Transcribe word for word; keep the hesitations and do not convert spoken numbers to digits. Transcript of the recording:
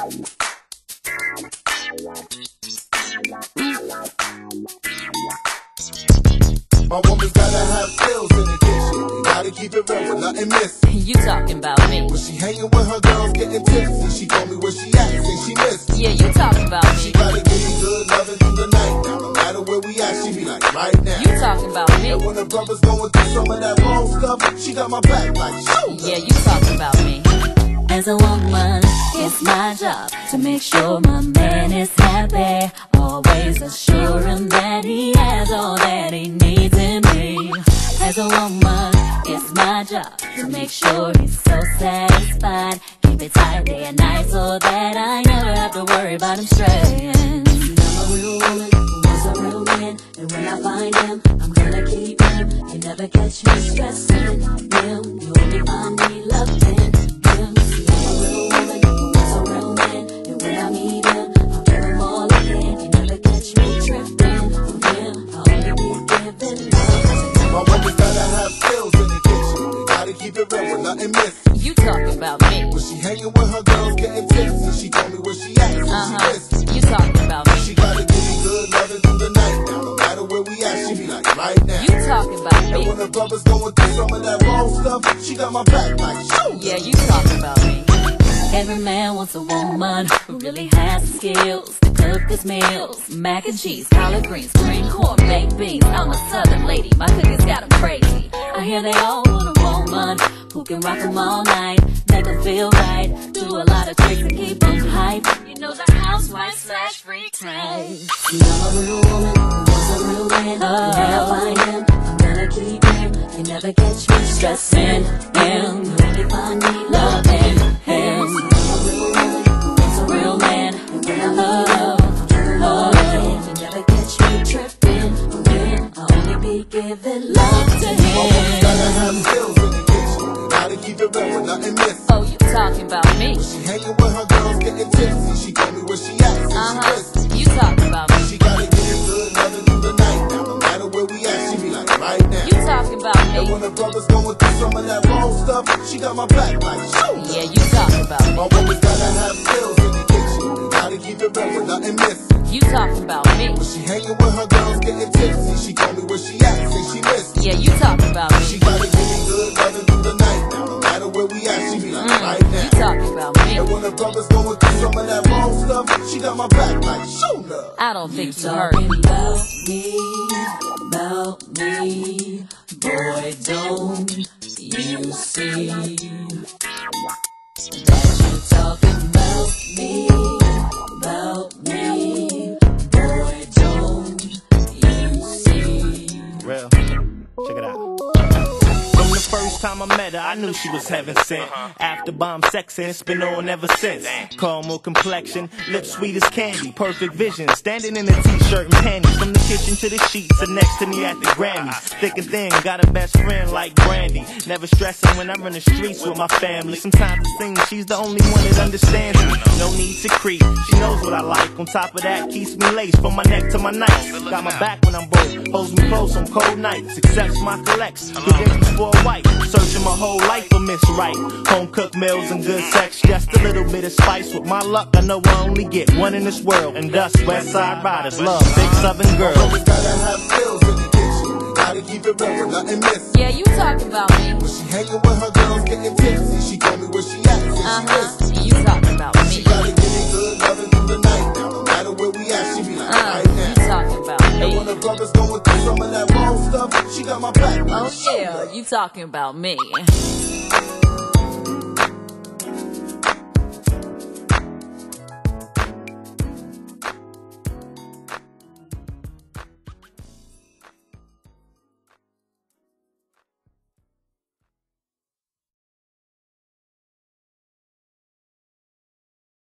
My woman's gotta have skills in the kitchen. You gotta keep it real with nothing missing. You talking about me? When she hanging with her girls, getting tipsy, she told me where she at, say she missed. Yeah, you talking about me? She gotta give me good loving through the night. Now, no matter where we at, she be like right now. You talking about me? And when her brother's going through some of that wrong stuff, she got my back like shoot. Yeah, you talking about me? As a woman, it's my job to make sure my man is happy, always assuring that he has all that he needs in me. As a woman, it's my job to make sure he's so satisfied, keep it tight day and night so that I never have to worry about him straying. See, I'm a real woman who wants a real man, and when I find him, I'm gonna keep him. You never catch me stressing him, you only find me loving him. See, I'm a real woman who wants a real man, and when I meet him, I'll give him all again. You never catch me tripping on him, I'll only be giving love. My woman's gotta have skills in the kitchen. You gotta keep it real with nothing missing. You talking about me? When she hanging with her girls, getting tipsy, she told me where she at, so Uh-huh. she missed. You talking about me? She gotta give me good loving through the night. Now, no matter where we at, she be like right now. You talking about And me? when her brother's going through some of that wrong stuff, she got my back like shoot. Yeah, you talking about me? Every man wants a woman who really has the skills to cook his meals. Mac and cheese, collard greens, green corn, baked beans. I'm a southern lady, my cookies got 'em crazy. I hear they all want a woman who can rock 'em all night, make 'em feel right, do a lot of tricks to keep 'em hype. You know the housewife slash freak type. See, I'm a real woman who wants a real man. Oh. When I find him, I'm gonna keep him. You never catch me stressing him. You only find me loving him. See, I'm a real woman who wants a real man. And when I love him, I'll give him all again. You never catch me tripping on him. I'll only be giving love to My woman's gotta him. have skills in the kitchen. You gotta keep it real with nothing missing. Oh, you talking about me? She hanging with her girls, getting tipsy, she told me where she at, so she Uh-huh. missed. You talking about me? She gotta give me good loving through the night. Now, no matter where we at, she be like right now. You talking about And me? when her brother's going through some of that wrong stuff, she got my back like shoot. Yeah, you talking about me? My woman's gotta have skills in the kitchen. You gotta keep it real with nothing missing. You talking about me? She hanging with her girls, getting tipsy, she told me where she at, say she missed. Yeah, you talking about She me? gotta give me good loving through the night. Now, no matter where we at, she be like right Mm, you now. talking about me? And when her brother's going through some of that wrong stuff, she got my back like shoot up. I don't think you heard Talking me. about me, about me, boy, don't you see that you're talking about me, about me, boy, don't you see. Real. Check it out. From the first time I met her, I knew she was heaven sent. After bomb sex and it's been on ever since. Caramel complexion, lips sweet as candy, perfect vision. Standing in a t-shirt and panties, from the kitchen to the sheets, and next to me at the Grammys. Thick and thin, got a best friend like Brandy. Never stressing when I'm in the streets with my family. Sometimes it seems she's the only one that understands me. No need to creep, she knows what I like. On top of that, keeps me laced from my neck to my nights. Got my back when I'm broke, holds me close on cold nights. Accepts my collects, credentials for a wife. Searching my whole life for Miss Right. Home cooked meals and good sex, just a little bit of spice. With my luck, I know I only get one in this world. And thus, West Side Riders love big Southern girls. Always gotta have skills in the kitchen. You gotta keep it real with nothing missing. Yeah, you talking about me? When she hanging with her girls, getting tipsy, she told me where she at, so she Uh-huh. missed. You talking about She me? gotta give me good loving through the night. Now, no matter where we at, she be like Uh, right you now. talking about And when me? her brother's going through some of that wrong stuff, she got my back like Oh shoot yeah, up. you talking about me?